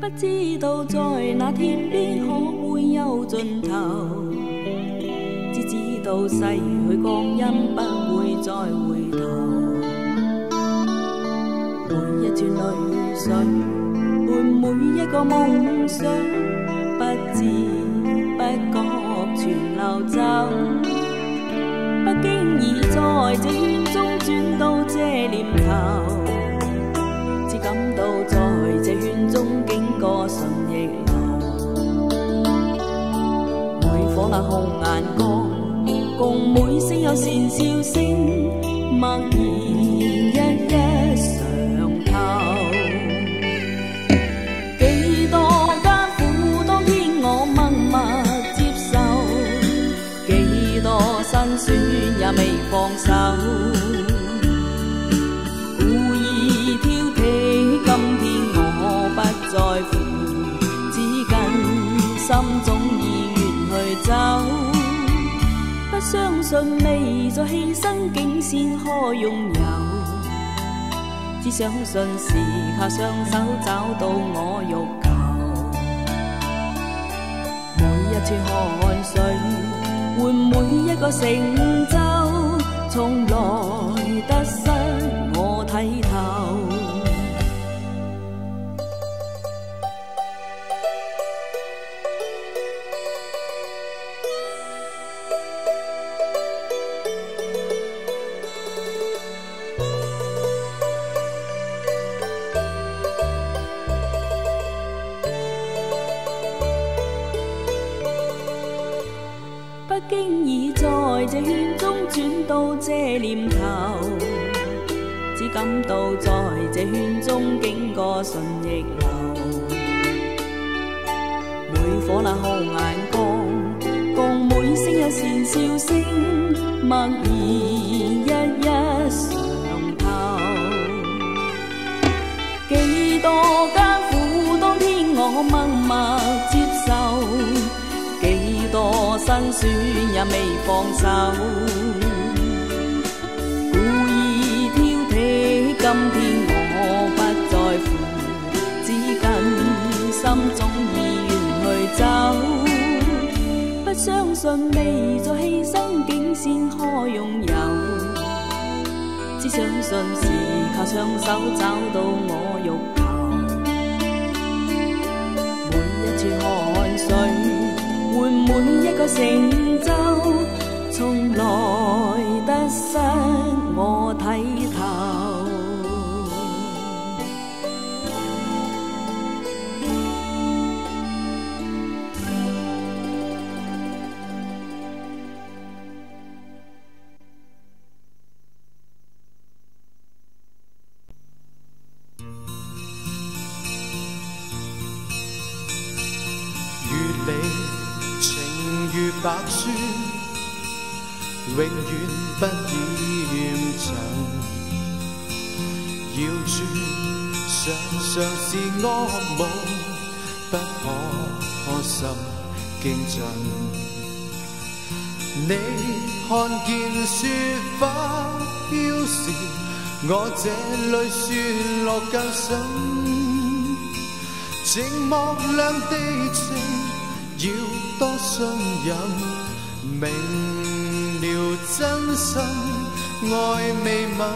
不知道在那天边可會有盡頭，只知道逝去光陰不會再回頭。每一串淚水伴每一個夢想，不知不覺全流走，不經意在這圈中轉到這念頭，只感到在這圈中經過順逆流。每顆那紅眼光，共每聲有善笑聲，默然一一嘗透。幾多艱苦當天我默默接受，幾多辛酸也未放手。故意挑剔，今天我不在乎，只緊心中意願去走。不相信未在犧牲竟先可擁有，只相信是靠雙手找到我欲求。每一串汗水換每一個成就，從來得失我睇透。不經意在這圈中轉到這念頭，只感到在這圈中經過順逆流。每顆那紅眼光，共每聲有善笑聲，默然一一嘗透。幾多艱苦當天我默默接受，幾多辛酸也未放手。故意挑剔，今天我不在乎，只緊心中意願去走。不相信未在犧牲竟先可擁有，只相信是靠雙手找到我欲求。每一串汗水換每一個成就，從來得失我睇透。 如你情如白雪，永遠不厭塵。謠傳常常是惡夢，不可心驚震。你看見雪花飄時，我這裏雪落更深。寂寞亮的情，要多信任，明了真心，愛未泯。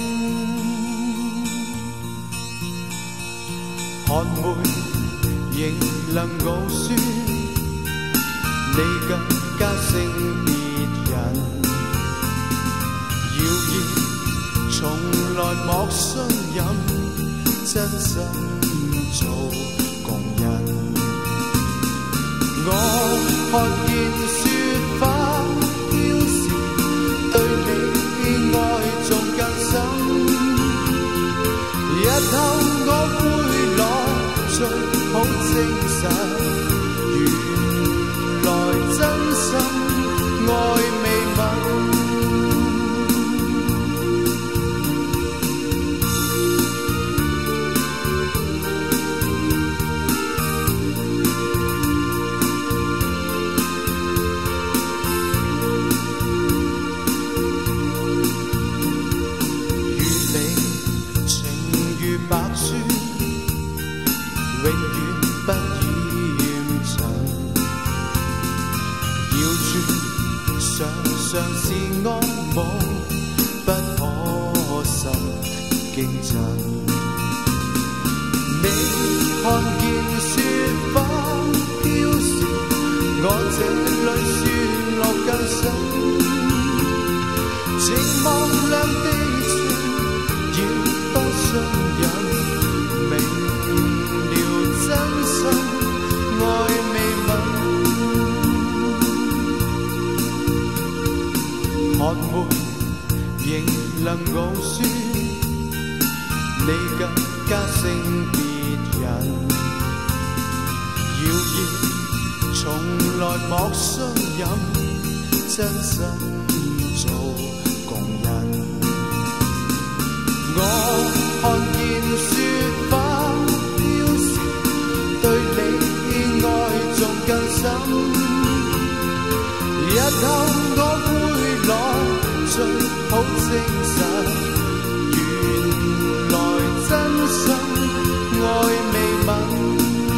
寒梅仍能傲雪，你更加勝別人。謠言從來莫信任，真心做共人。我看見雪花飄時，對你愛仲更深。日後我會落盡好精神，原來真心愛未泯。白雪永遠神。你看见雪花飘时，我这里雪落更深。寂寞亮的窗，要多双人明了真心，爱未泯。寒梅仍能傲雪，你更加胜別人。謠言從來莫相飲，真心做共人。我看見雪花飄時，對你愛仲更深。日後我會來最好證實，原來真心愛未泯。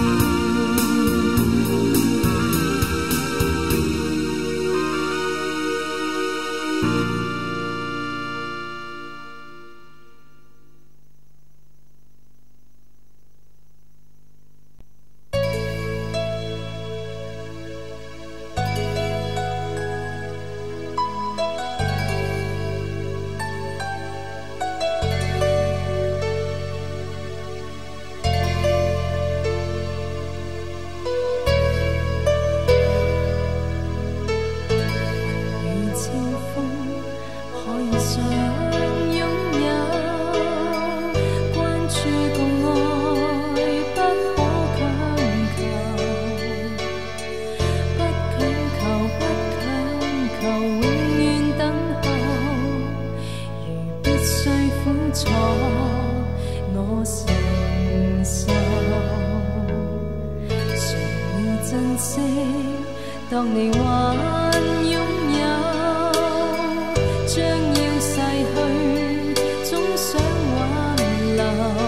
當你還擁有，將要逝去，總想挽留，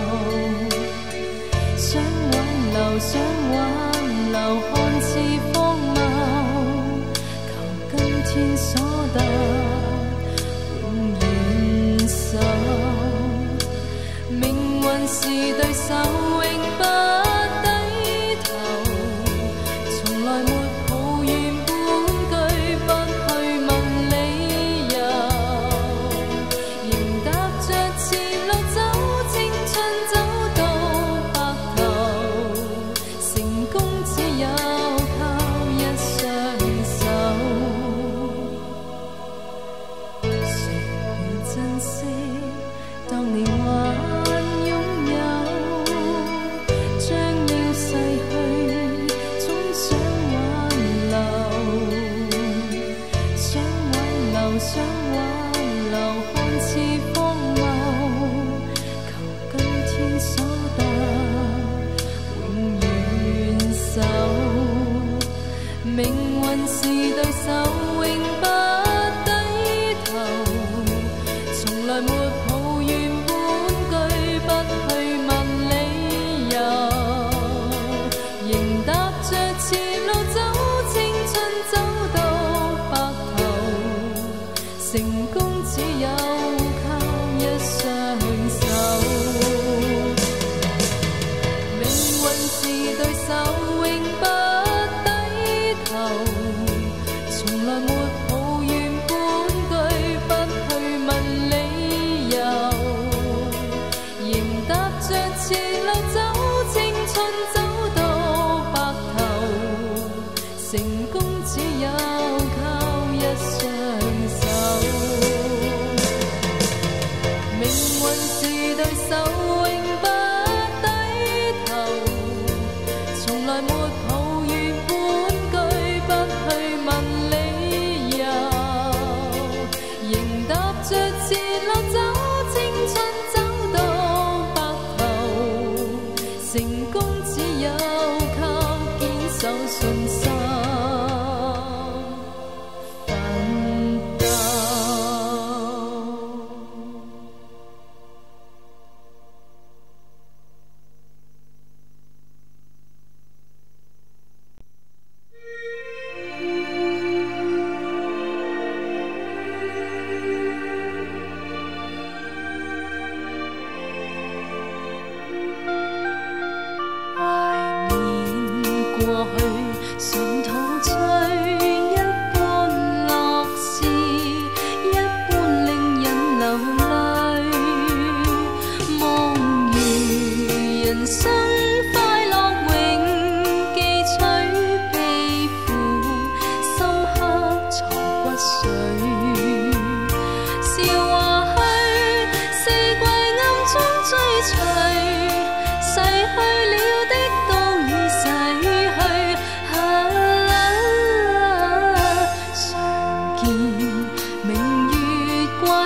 想挽留，想挽留，看似荒謬，求今天所得永遠守，命運是對手，永不低頭，從來沒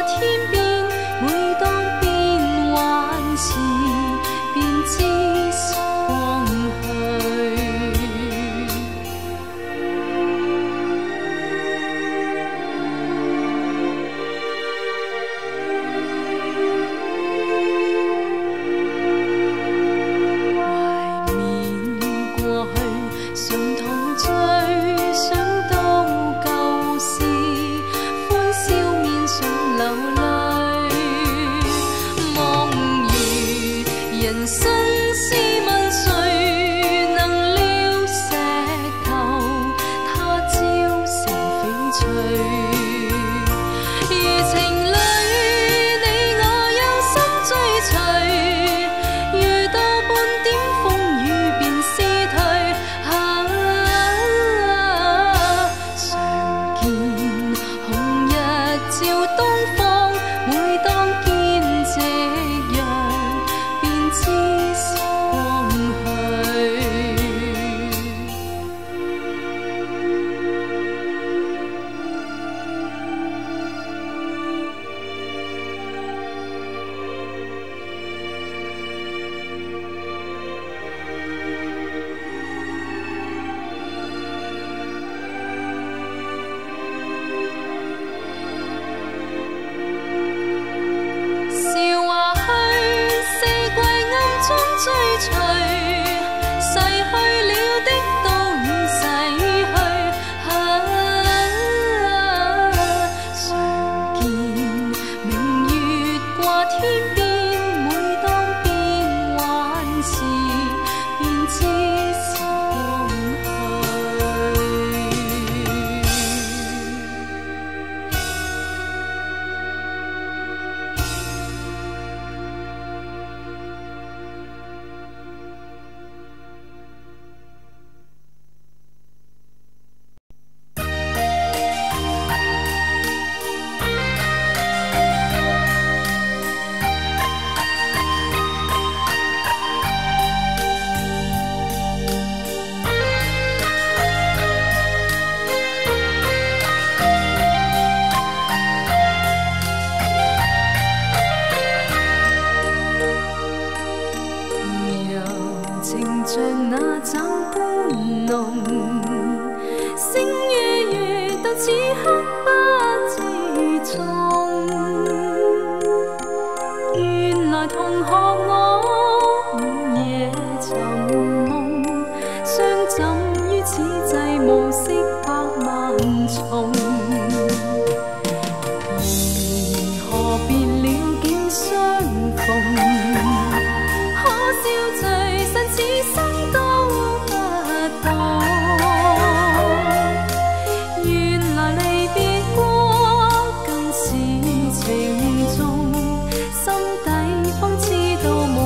心底方知道。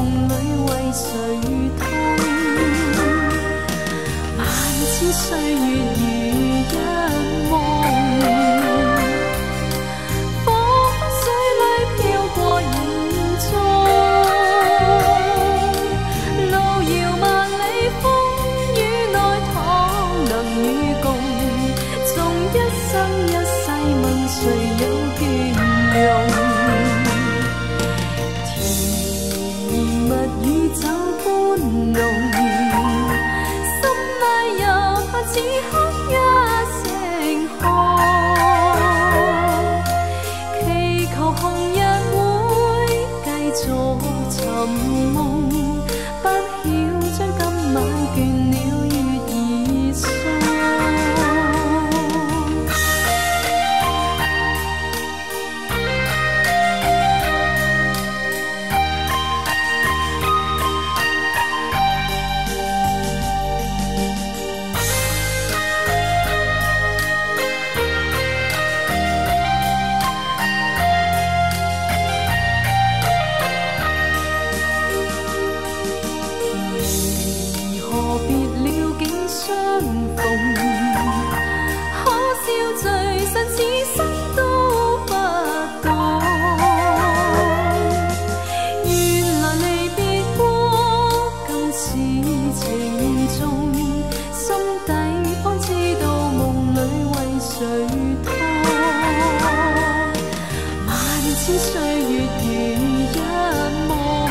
似歲月如一夢，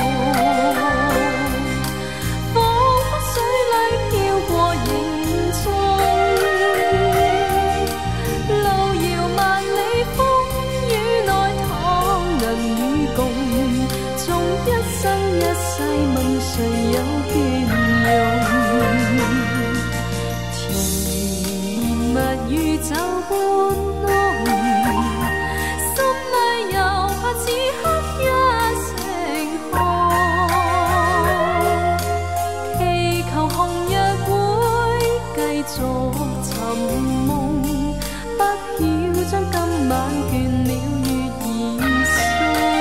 彷彿水裏飄過影蹤，路遙萬里，風雨內淌銀與共，縱一生一世問誰有雋容，甜言蜜語酒伴濃，心裏又怕此刻一成空，祈求紅日會繼續尋夢，不曉將今晚倦了月兒送。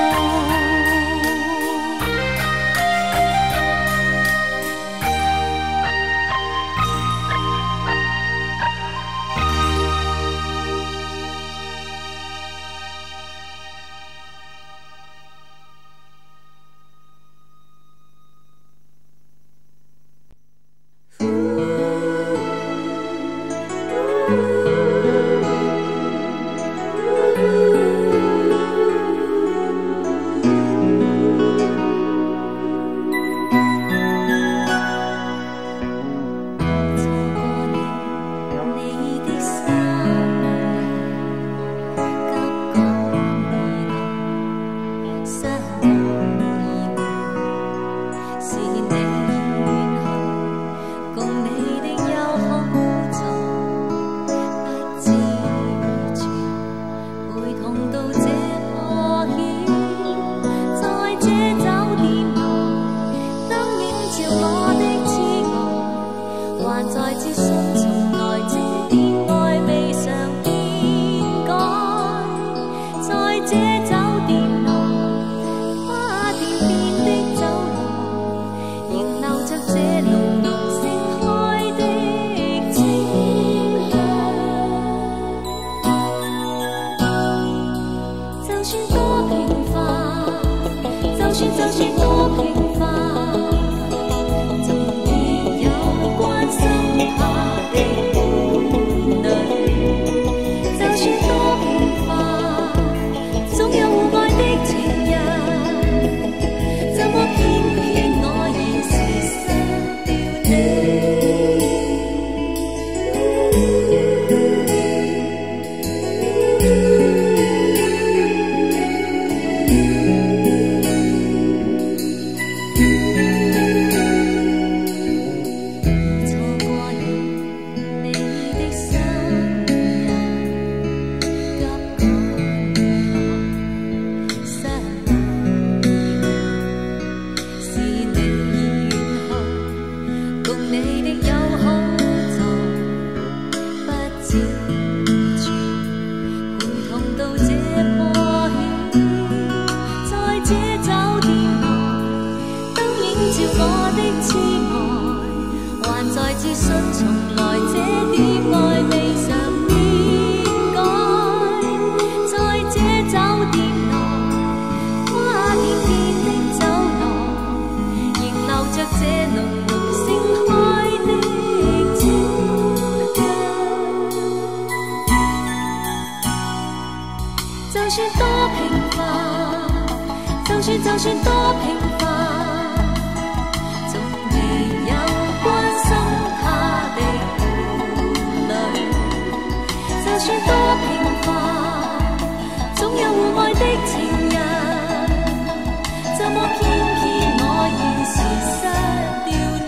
就算多平凡，總會有關心他的伴侶。就算多平凡，總有互愛的情人。怎麼偏偏我現時失掉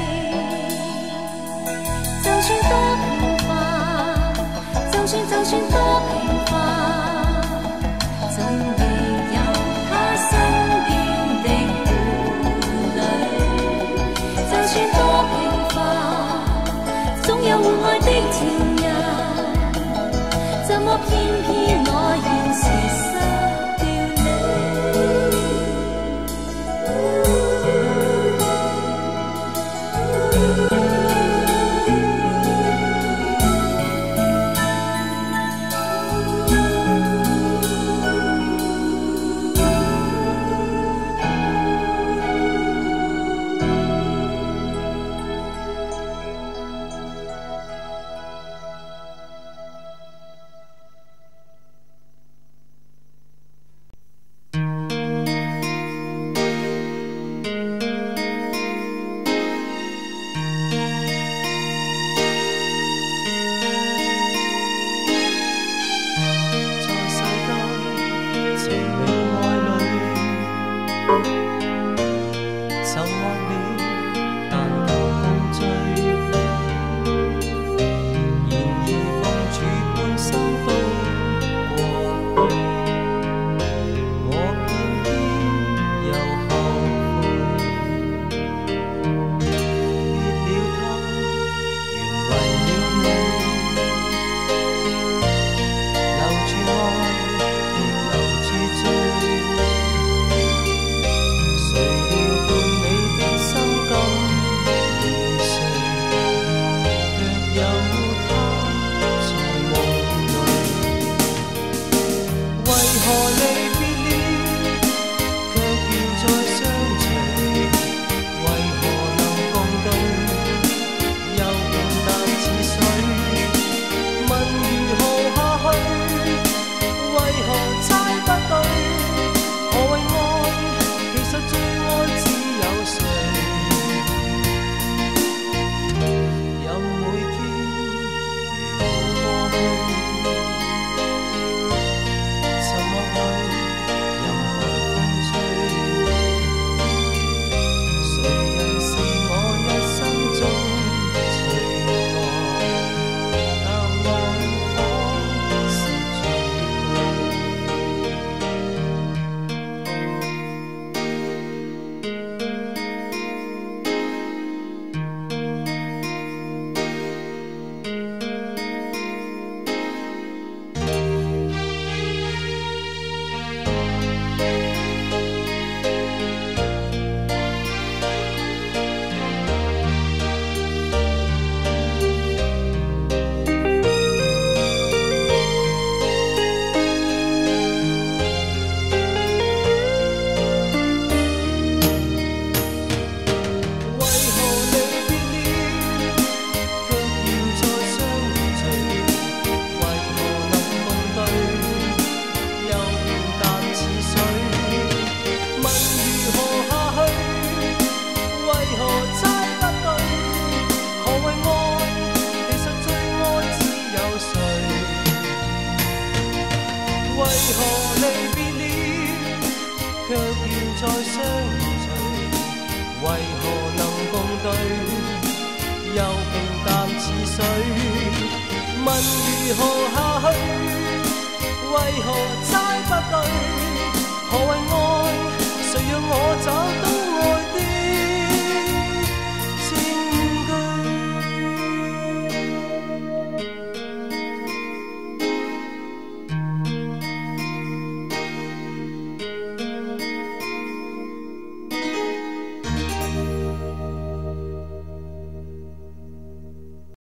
你？就算多平凡，就算多平凡，總會有他身邊的伴侶。就算多平凡，總有互愛的情人。怎麼偏偏我現時失掉你？ 卻現在相隨，為何能共對？又平淡似水，問如何下去？為何猜不對？何謂愛？誰讓我找到？